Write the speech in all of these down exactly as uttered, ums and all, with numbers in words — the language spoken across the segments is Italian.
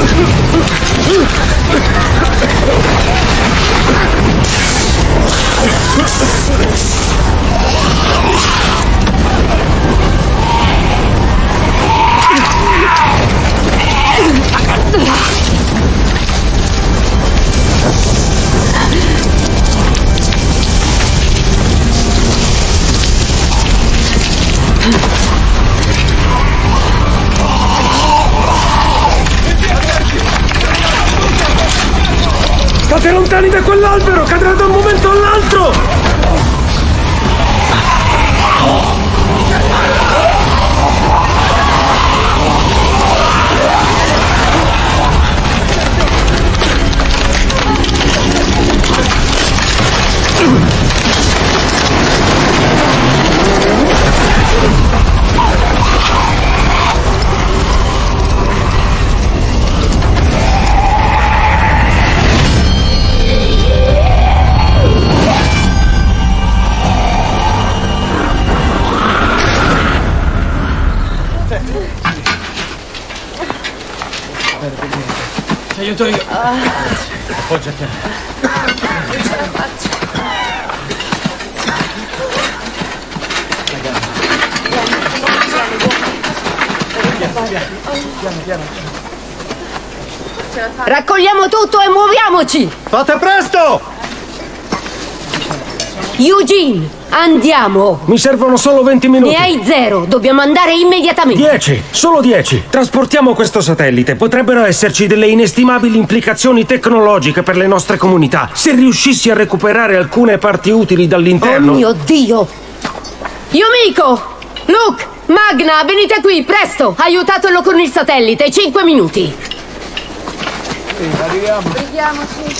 State lontani da quell'albero, cadrà da un momento all'altro! Ti aiuto io. Appoggiati. Non ce la faccio. Piano, piano. Raccogliamo tutto e muoviamoci! Fate presto! Eugene, andiamo! Mi servono solo venti minuti. Ne hai zero, dobbiamo andare immediatamente. Dieci, solo dieci. Trasportiamo questo satellite. Potrebbero esserci delle inestimabili implicazioni tecnologiche per le nostre comunità. Se riuscissi a recuperare alcune parti utili dall'interno... Oh mio Dio! Yumiko! Luke! Magna, venite qui, presto! Aiutatelo con il satellite, cinque minuti. Sì, arriviamo. Vediamoci.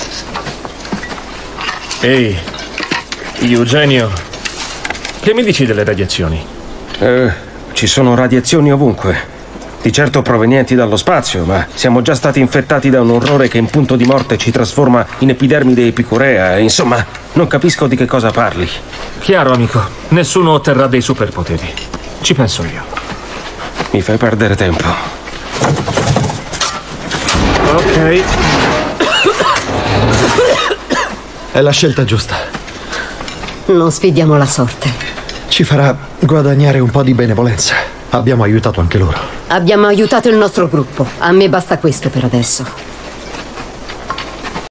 Ehi, Eugenio, che mi dici delle radiazioni? Eh, ci sono radiazioni ovunque. Di certo provenienti dallo spazio, ma siamo già stati infettati da un orrore che in punto di morte ci trasforma in epidermide epicurea. Insomma, non capisco di che cosa parli. Chiaro, amico. Nessuno otterrà dei superpoteri. Ci penso io. Mi fai perdere tempo. Ok. È la scelta giusta. Non sfidiamo la sorte. Ci farà guadagnare un po' di benevolenza. Abbiamo aiutato anche loro. Abbiamo aiutato il nostro gruppo. A me basta questo per adesso.